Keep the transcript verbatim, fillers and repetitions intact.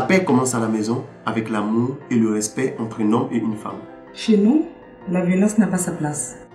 paix commence à la maison avec l'amour et le respect entre un homme et une femme. Chez nous, la violence n'a pas sa place.